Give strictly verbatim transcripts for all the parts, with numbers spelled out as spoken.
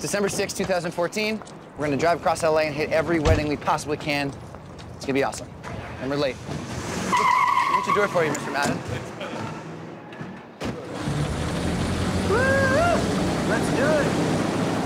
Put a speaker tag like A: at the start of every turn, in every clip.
A: December sixth, two thousand fourteen. We're gonna drive across L A and hit every wedding we possibly can. It's gonna be awesome. And we're late. What you do it for you, Mister Madden? Woo! Let's do it.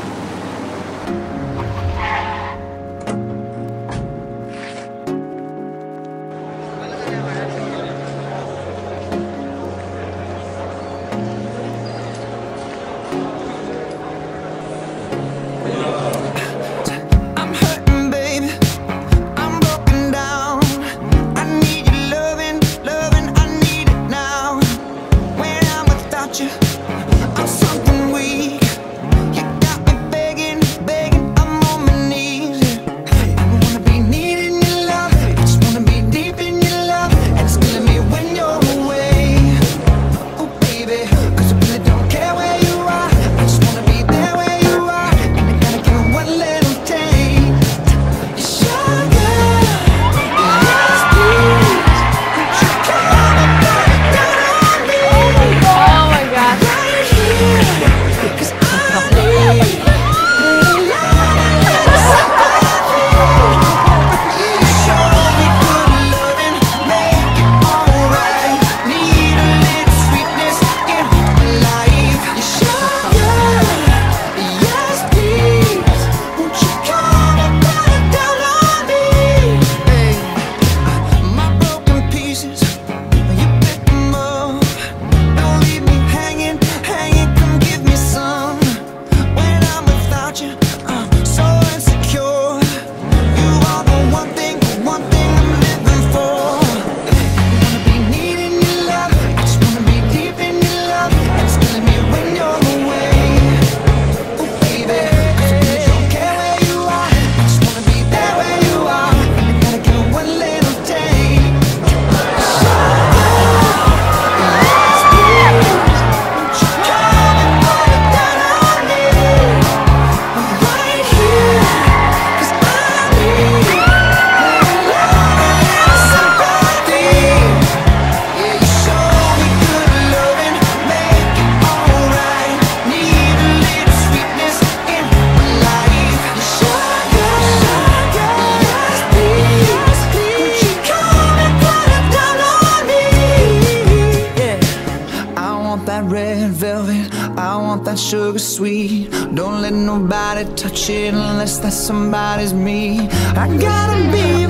B: That sugar sweet, don't let nobody touch it unless that somebody's me. I gotta be